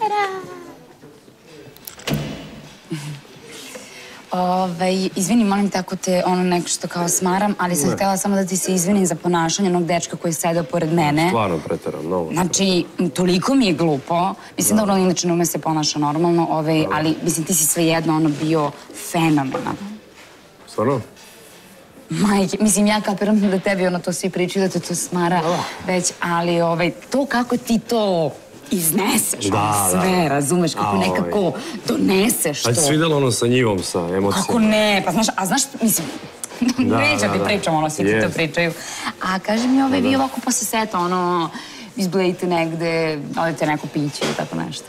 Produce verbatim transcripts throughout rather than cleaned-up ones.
Ove, izvini, molim te ako te ono neko što kao smaram, ali sam htjela samo da ti se izvinim za ponašanje onog dečka koji je sedao pored mene. Stvarno preteram, mnogo. Znači, toliko mi je glupo. Mislim da ono inače ne ume se ponaša normalno, ove, ali mislim ti si svejedno ono bio fenomenalan. Stvarno? Majke, mislim ja kapiram da tebi ono to svi pričaju, da te to smara već, ali ovaj, to kako ti to izneseš, ono sve, razumeš, kako nekako doneseš to. A ti si vidjela ono sa njivom, sa emocijama? Kako ne, pa znaš, a znaš, mislim, neću ti pričam, ono, svi ti to pričaju. A kaži mi, ove, vi ovako posle seta, ono, izblejite negde, odete neko piće ili tako nešto.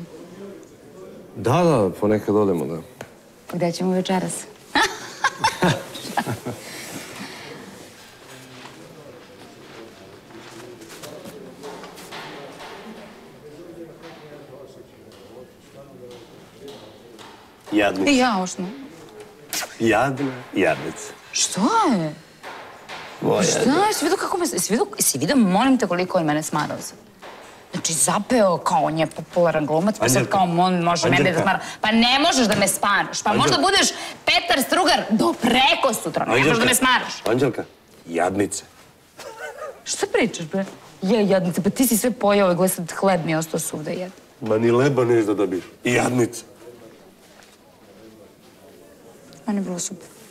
Da, da, ponekad odemo, da. Gde ćemo večeras? Jadnica. I ja, ošno. Jadna jadnica. Što je? Šta je? Si vidio kako me... Si vidio, molim te, koliko je mene smarao za... Znači, zapeo kao on je popularan glumac, pa sad kao on može mene da smara. Pa ne možeš da me smaraš. Pa možda budeš Petar Strugar do preko sutra. Ne možeš da me smaraš. Anđelka, jadnice. Šta pričaš, bre? Je, jadnice, pa ti si sve pojao i gleda sad hleb mi je ostao svuda jed. Ma ni leba neš da dobiš. I jadnice. Meni je bilo super.